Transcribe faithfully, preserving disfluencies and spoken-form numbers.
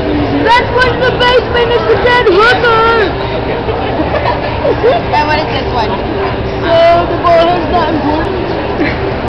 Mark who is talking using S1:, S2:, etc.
S1: That's what's the basement is the dead hooker!
S2: And what is this one?
S1: So the ball is not important.